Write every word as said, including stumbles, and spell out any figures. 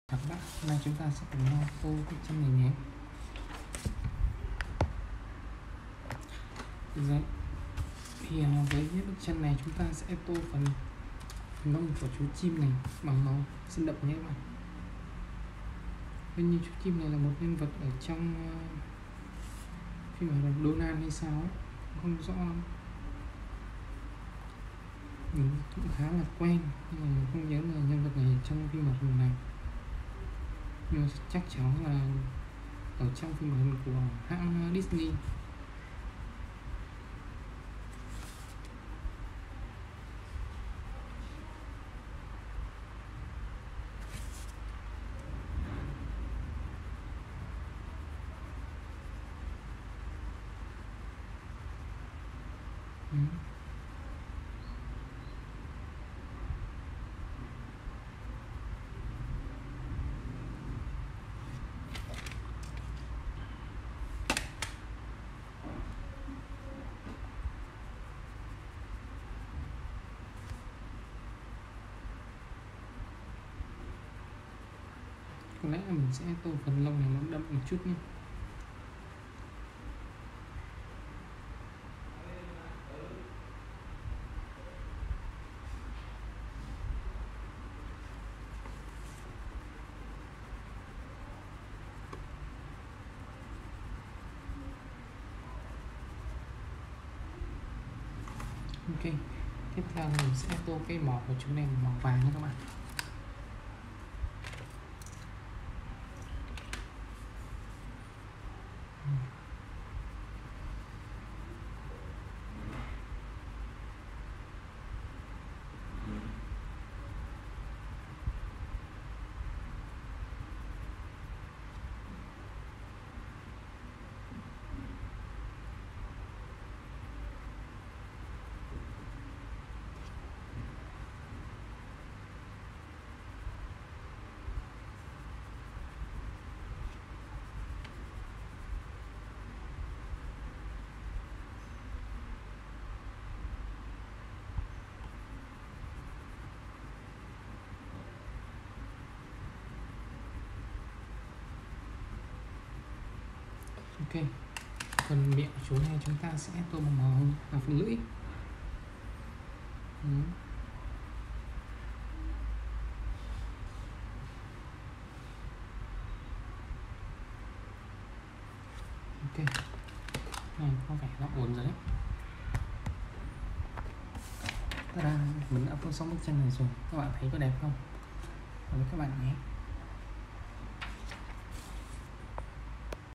Các bạn, hôm nay chúng ta sẽ cùng nhau tô cái chân này nhé. Đấy. Thì với những bức chân này chúng ta sẽ tô phần lông của chú chim này bằng màu sinh động nhé các bạn. Bên như chú chim này là một nhân vật ở trong uh, phim hoạt hình Donan hay sao ấy, không rõ lắm. Mình cũng khá là quen nhưng mà mình không nhớ là nhân vật này trong phim hoạt hình này, nhưng mà chắc chắn là ở trong phim hoạt hình của hãng Disney. Ừ. Có lẽ là mình sẽ tô phần lông này nó đậm một chút nhé. Ok, tiếp theo mình sẽ tô cái mỏ của chúng này màu vàng nha các bạn. Ok, phần miệng của chú này chúng ta sẽ tô bằng màu hồng và phần lưỡi. Ừ. Ok, này có vẻ nó ổn rồi đấy. Ta-da, mình đã tô xong bức chân này rồi, các bạn thấy có đẹp không? Cảm ơn các bạn nhé.